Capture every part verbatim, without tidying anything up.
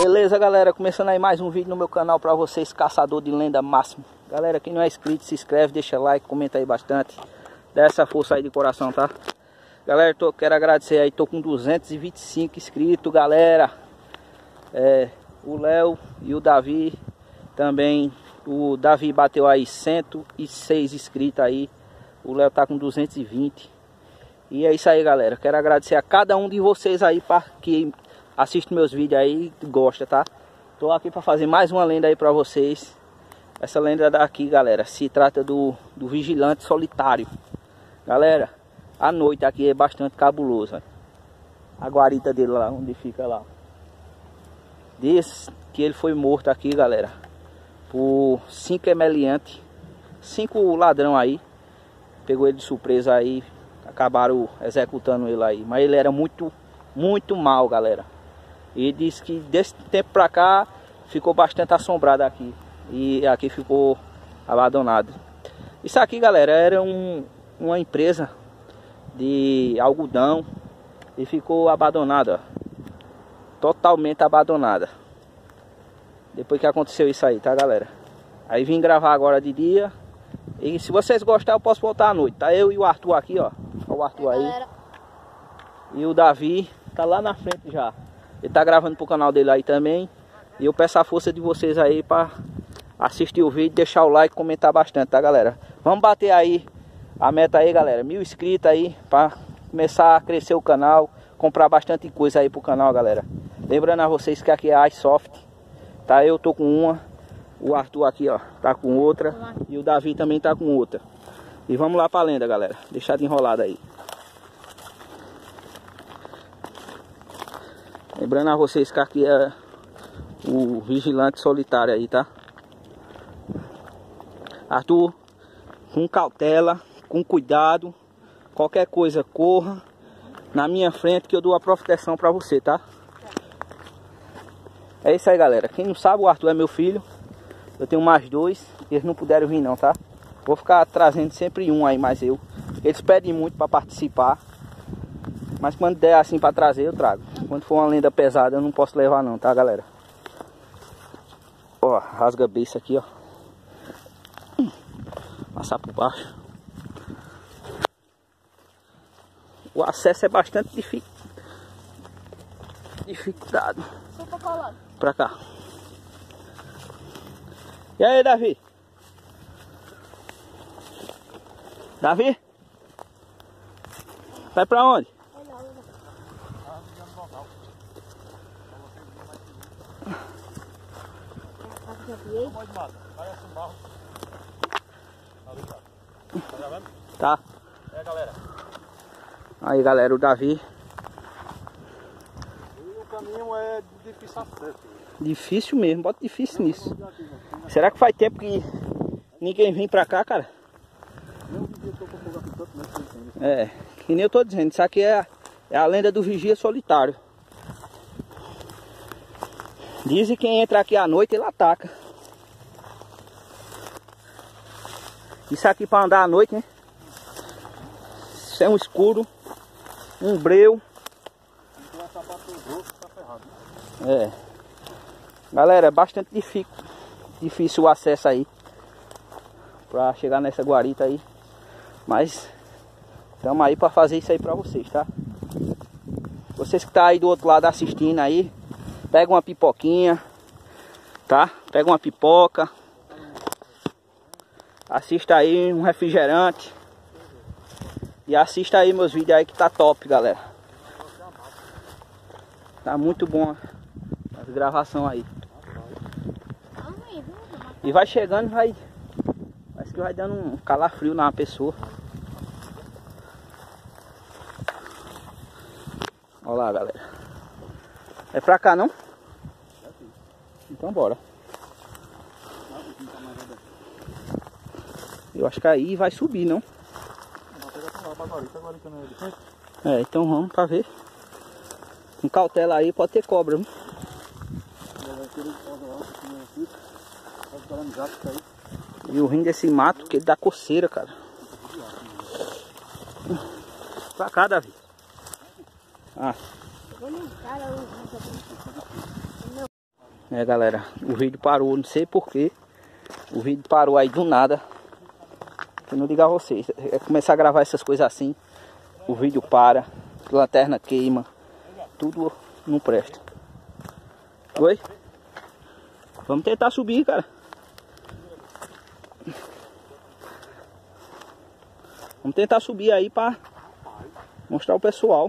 Beleza, galera, começando aí mais um vídeo no meu canal pra vocês, caçador de lenda máximo. Galera, quem não é inscrito, se inscreve, deixa like, comenta aí bastante, dá essa força aí de coração, tá? Galera, tô, quero agradecer aí, tô com duzentos e vinte e cinco inscritos, galera. É, o Léo e o Davi também, o Davi bateu aí cento e seis inscritos aí, o Léo tá com duzentos e vinte. E é isso aí, galera, quero agradecer a cada um de vocês aí para que assiste meus vídeos aí e gosta, tá? Tô aqui para fazer mais uma lenda aí para vocês. Essa lenda daqui, galera, se trata do, do vigilante solitário. Galera, a noite aqui é bastante cabuloso, ó. A guarita dele lá, onde fica lá. Diz que ele foi morto aqui, galera, por cinco emeliantes, cinco ladrão aí. Pegou ele de surpresa aí, acabaram executando ele aí. Mas ele era muito, muito mal, galera. E diz que desse tempo pra cá ficou bastante assombrado aqui. E aqui ficou abandonado. Isso aqui, galera, era um, uma empresa de algodão. E ficou abandonada, ó. Totalmente abandonada. Depois que aconteceu isso aí, tá, galera? Aí vim gravar agora de dia. E se vocês gostarem, eu posso voltar à noite, tá? Eu e o Arthur aqui, ó. Olha o Arthur aí. E o Davi tá lá na frente já. Ele tá gravando pro canal dele aí também. E eu peço a força de vocês aí pra assistir o vídeo, deixar o like, comentar bastante, tá, galera? Vamos bater aí a meta aí, galera. Mil inscritos aí pra começar a crescer o canal. Comprar bastante coisa aí pro canal, galera. Lembrando a vocês que aqui é a iSoft, tá? Eu tô com uma. O Arthur aqui, ó, tá com outra. E o Davi também tá com outra. E vamos lá pra lenda, galera. Deixar de enrolado aí. Lembrando a vocês que aqui é o vigilante solitário aí, tá? Arthur, com cautela, com cuidado. Qualquer coisa, corra na minha frente que eu dou a proteção pra você, tá? É isso aí, galera. Quem não sabe, o Arthur é meu filho. Eu tenho mais dois. Eles não puderam vir não, tá? Vou ficar trazendo sempre um aí, mais eu. Eles pedem muito pra participar. Mas quando der assim pra trazer, eu trago. Quando for uma lenda pesada, eu não posso levar não, tá, galera? Ó, rasga beiça aqui, ó. Passar por baixo. O acesso é bastante dific... dificultado. Pra cá. E aí, Davi? Davi? Vai pra onde? Tá. É, galera. Aí, galera, o Davi. E o caminho é difícil acesso. Difícil mesmo, bota difícil nisso. Será que faz tempo que ninguém vem pra cá, cara? É, que nem eu tô dizendo, isso aqui é, é a lenda do vigia solitário. Dizem que quem entra aqui à noite, ele ataca. Isso aqui pra andar à noite, né? Isso é um escuro, um breu. É. Galera, é bastante difícil, difícil o acesso aí pra chegar nessa guarita aí. Mas estamos aí pra fazer isso aí pra vocês, tá? Vocês que tá aí do outro lado assistindo aí, pega uma pipoquinha, tá? Pega uma pipoca. Assista aí um refrigerante. E assista aí meus vídeos aí que tá top, galera. Tá muito bom as gravações aí. E vai chegando, vai. Parece que vai dando um calafrio na pessoa. Olha lá, galera. É pra cá, não? Então bora. Eu acho que aí vai subir, não? É, então vamos pra ver. Com cautela aí, pode ter cobra, viu? E o ruim desse mato, que ele dá coceira, cara. Pra cá, Davi. Ah. É, galera, o vídeo parou, não sei porquê. O vídeo parou aí do nada. Eu não digo a vocês, é começar a gravar essas coisas assim, o vídeo para, a lanterna queima, tudo não presta. Oi? Vamos tentar subir, cara. Vamos tentar subir aí pra mostrar o pessoal.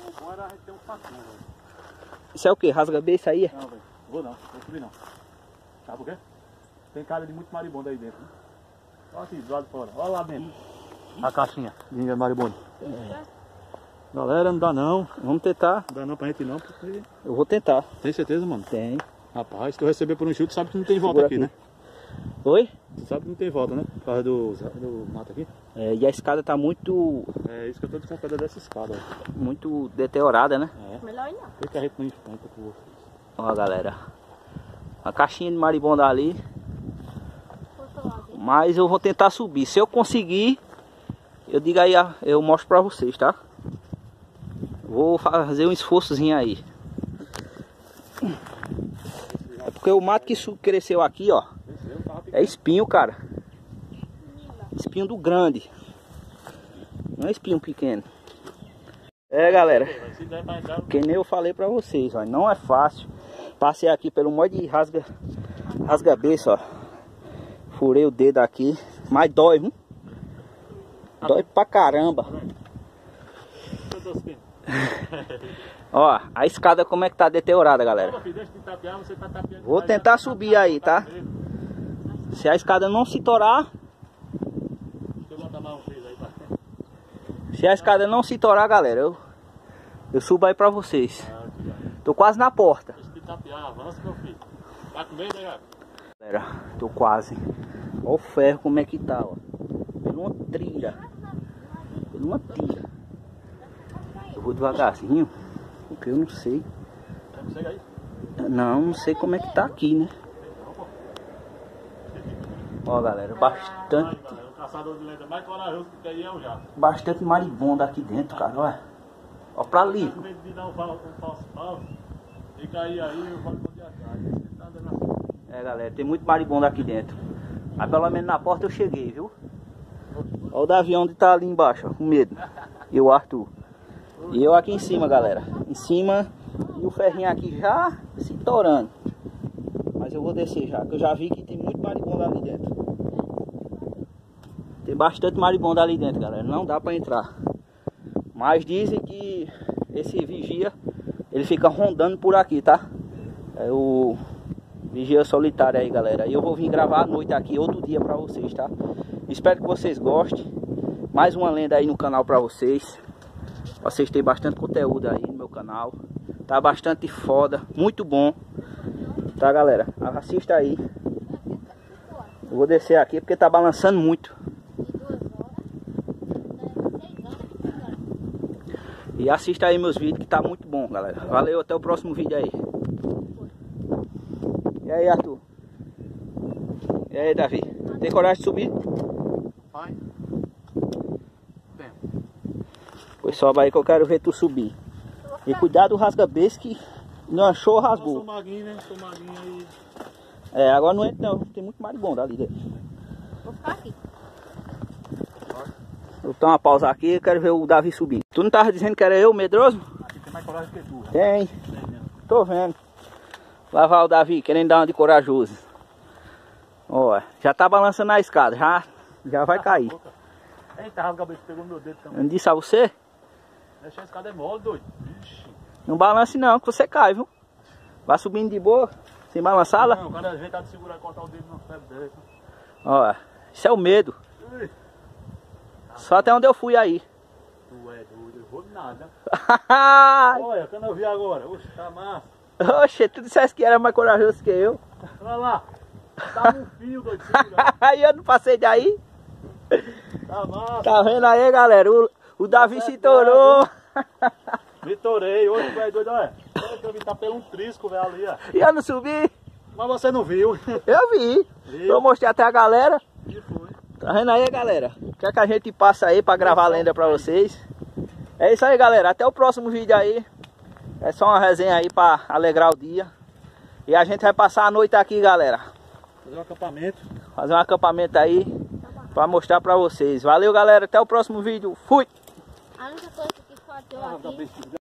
Isso é o que? Rasga-B isso aí? Não, velho. Vou não, vou subir não. Sabe por quê? Tem cara de muito maribondo aí dentro. Né? Olha aqui, do lado de fora. Olha lá dentro. A caixinha de maribondo. É. Galera, não dá não. Vamos tentar. Não dá não pra gente não, porque... Eu vou tentar. Tem certeza, mano? Tem. Rapaz, se tu receber por um chute, sabe que não tem volta aqui, aqui, né? Oi? Tu sabe que não tem volta, né? Por causa do, do mato aqui. É, e a escada tá muito... É isso que eu tô desconfiando dessa escada. Ó. Muito deteriorada, né? É. Melhor não. Por que a gente não enfrenta com vocês? Ó, galera. A caixinha de marimbondo ali. Mas eu vou tentar subir. Se eu conseguir, eu digo aí, eu mostro pra vocês, tá? Vou fazer um esforçozinho aí. É porque o mato que cresceu aqui, ó, é espinho, cara. Espinho do grande. Não é espinho pequeno. É, galera. Que nem eu falei pra vocês, ó, não é fácil. Passei aqui pelo monte de rasga, rasga-beça, ó. Furei o dedo aqui, mas dói, viu? Dói pra caramba. Ó, a escada como é que tá deteriorada, galera. Vou tentar subir aí, tá? Se a escada não se torar... Se a escada não se torar, galera, eu, eu subo aí pra vocês. Tô quase na porta. Galera, tô quase. Olha o ferro como é que tá, ó. Pela uma trilha. Pela uma trilha. Eu vou devagarzinho, porque eu não sei. Não, não sei como é que tá aqui, né? Ó, galera, bastante. Bastante marimbondo aqui dentro, cara, ó. Ó pra ali. É, galera, tem muito marimbondo aqui dentro. Mas pelo menos na porta eu cheguei, viu? Olha o Davi onde tá ali embaixo, ó, com medo. E o Arthur. E eu aqui em cima, galera. Em cima. E o ferrinho aqui já se torando. Mas eu vou descer já, que eu já vi que tem muito marimbondo ali dentro. Tem bastante marimbondo ali dentro, galera. Não dá pra entrar. Mas dizem que esse vigia, ele fica rondando por aqui, tá? É o... vigia solitário aí, galera. E eu vou vir gravar à noite aqui, outro dia pra vocês, tá? Espero que vocês gostem. Mais uma lenda aí no canal pra vocês. Vocês têm bastante conteúdo aí no meu canal. Tá bastante foda, muito bom. Tá, galera? Assista aí. Eu vou descer aqui porque tá balançando muito. E assista aí meus vídeos que tá muito bom, galera. Valeu, até o próximo vídeo aí. E aí, Arthur? E aí, Davi? Tem coragem de subir? Vai. Bem. Pois sobe aí que eu quero ver tu subir. E cuidado do rasga-beça que não achou, rasgou. Eu sou maguinho, né? Sou maguinho aí. É, agora não entra não. Tem muito marimbondo ali dentro. Vou ficar aqui. Vou dar uma pausa aqui e quero ver o Davi subir. Tu não tava dizendo que era eu, medroso? Aqui tem mais coragem que tu. Tem. Tô vendo. Lá vai o Davi, querendo dar uma de corajoso. Ó, já tá balançando a escada, já, já vai cair. Eita, rasga-beça, pegou no meu dedo também. Eu não disse a você? Deixa a escada é mole, doido. Ixi. Não balance não, que você cai, viu? Vai subindo de boa, sem balançá-la. Não, o cara ajeitado de segurar e cortar o dedo no pé dele. Ó, isso é o medo. Ui. Só até onde eu fui aí. Tu é doido, eu vou de nada. Olha, quando eu vi agora, oxe, tá massa. Oxe, tu disseste que era mais corajoso que eu. Olha lá, tá no fio, doido. Aí eu não passei daí. Tá massa. Tá vendo aí, galera? O, o Davi se torou. Me torei, hoje, velho, doido, olha. Olha que eu vi, tá pelo um trisco, velho, ali, ó. E eu não subi. Mas você não viu. Eu vi. Viu? Eu mostrei até a galera. E foi. Tá vendo aí, galera? O que é que a gente passa aí pra gravar a lenda pra vocês? É isso aí, galera. Até o próximo vídeo aí. É só uma resenha aí pra alegrar o dia. E a gente vai passar a noite aqui, galera. Fazer um acampamento. Fazer um acampamento aí pra mostrar pra vocês. Valeu, galera. Até o próximo vídeo. Fui! A única coisa que faltou aqui...